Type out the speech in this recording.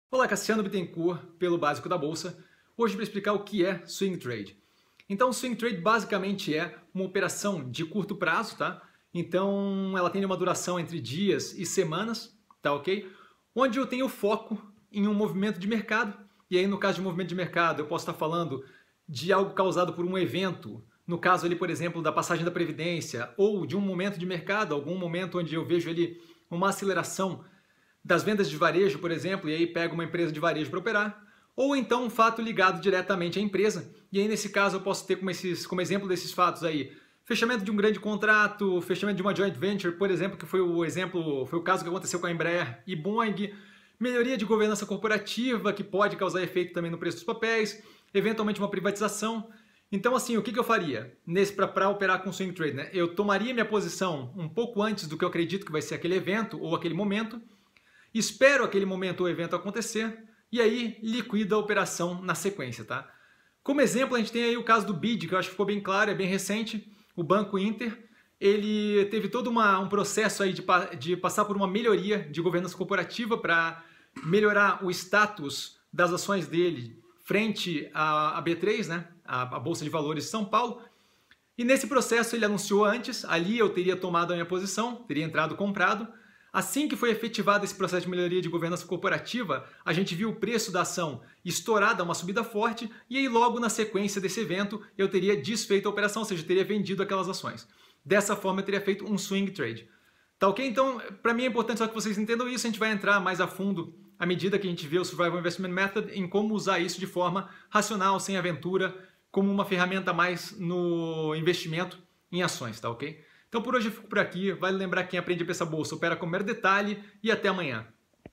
Olá, Cassiano Bittencourt, pelo Básico da Bolsa. Hoje para explicar o que é Swing Trade. Então, Swing Trade basicamente é uma operação de curto prazo, tá? Então, ela tem uma duração entre dias e semanas, tá ok? Onde eu tenho foco em um movimento de mercado. E aí, no caso de movimento de mercado, eu posso estar falando de algo causado por um evento, no caso ali, por exemplo, da passagem da Previdência, ou de um momento de mercado, algum momento onde eu vejo ali uma aceleração das vendas de varejo, por exemplo, e aí pego uma empresa de varejo para operar, ou então um fato ligado diretamente à empresa, e aí nesse caso eu posso ter como exemplo desses fatos aí, fechamento de um grande contrato, fechamento de uma joint venture, por exemplo, que foi o caso que aconteceu com a Embraer e Boeing, melhoria de governança corporativa, que pode causar efeito também no preço dos papéis, eventualmente uma privatização. Então, assim, o que eu faria para operar com swing trade? Né? Eu tomaria minha posição um pouco antes do que eu acredito que vai ser aquele evento ou aquele momento, espero aquele momento ou evento acontecer e aí liquido a operação na sequência, tá? Como exemplo, a gente tem aí o caso do BID, que eu acho que ficou bem claro, é bem recente, o Banco Inter. Ele teve todo um processo aí de passar por uma melhoria de governança corporativa para melhorar o status das ações dele frente à B3, né, a Bolsa de Valores de São Paulo. E nesse processo ele anunciou antes, ali eu teria tomado a minha posição, teria entrado comprado. Assim que foi efetivado esse processo de melhoria de governança corporativa, a gente viu o preço da ação estourar, dar uma subida forte, e aí logo na sequência desse evento eu teria desfeito a operação, ou seja, teria vendido aquelas ações. Dessa forma eu teria feito um swing trade. Tá ok? Então, para mim é importante só que vocês entendam isso, a gente vai entrar mais a fundo à medida que a gente vê o Survival Investment Method em como usar isso de forma racional, sem aventura, como uma ferramenta a mais no investimento em ações, tá ok? Então por hoje eu fico por aqui, vale lembrar que quem aprende a pensar bolsa opera com o maior detalhe e até amanhã.